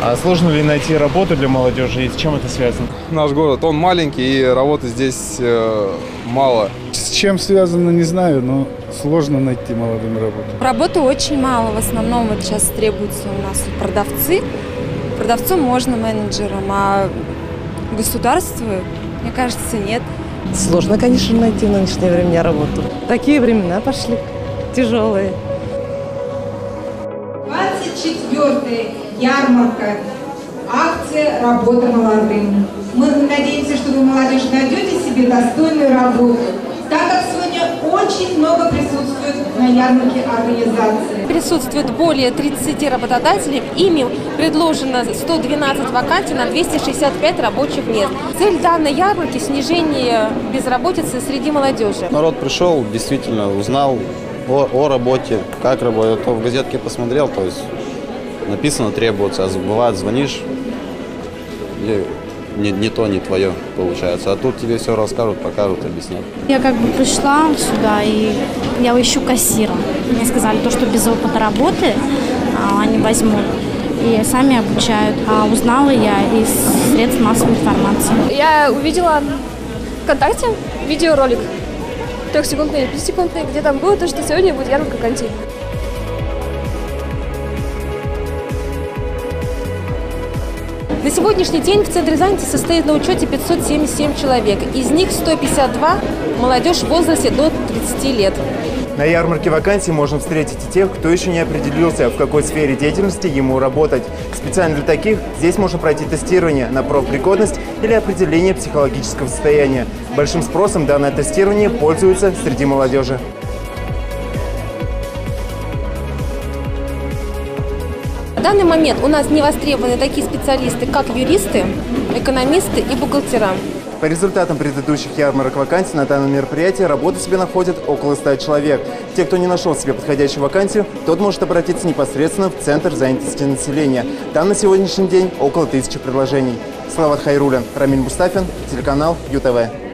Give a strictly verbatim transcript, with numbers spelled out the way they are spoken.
А сложно ли найти работу для молодежи и с чем это связано? Наш город, он маленький, и работы здесь э, мало. С чем связано, не знаю, но сложно найти молодым работу. Работы очень мало. В основном вот сейчас требуются у нас продавцы. Продавцом можно, менеджером, а государству, мне кажется, нет. Сложно, конечно, найти в нынешнее время работу. Такие времена пошли, тяжелые. двадцать четвёртая ярмарка. Акция «Работа молодым». Мы надеемся, что вы, молодежь, найдете себе достойную работу, так как сегодня очень много присутствует на ярмарке организации. Присутствует более тридцати работодателей, ими предложено сто двенадцать вакансий на двести шестьдесят пять рабочих мест. Цель данной ярмарки – снижение безработицы среди молодежи. Народ пришел, действительно узнал о, о работе, как работает. То в газетке посмотрел, то есть написано требуется, а бывает звонишь, и не, не то, не твое получается. А тут тебе все расскажут, покажут, объяснят. Я как бы пришла сюда, и я ищу кассира. Мне сказали, то, что без опыта работы а, они возьмут и сами обучают. А узнала я из средств массовой информации. Я увидела ВКонтакте видеоролик трехсекундный, пятисекундный, где там было то, что сегодня будет ярмарка вакансий. На сегодняшний день в Центре занятости состоит на учете пятьсот семьдесят семь человек. Из них сто пятьдесят два молодежь в возрасте до тридцати лет. На ярмарке вакансий можно встретить и тех, кто еще не определился, в какой сфере деятельности ему работать. Специально для таких здесь можно пройти тестирование на профпригодность или определение психологического состояния. Большим спросом данное тестирование пользуется среди молодежи. В данный момент у нас не востребованы такие специалисты, как юристы, экономисты и бухгалтера. По результатам предыдущих ярмарок вакансий на данном мероприятии работу себе находят около ста человек. Те, кто не нашел себе подходящую вакансию, тот может обратиться непосредственно в Центр занятости населения. Там на сегодняшний день около тысячи предложений. Салават Хайруллин, Рамиль Мустафин, телеканал ю тэ вэ.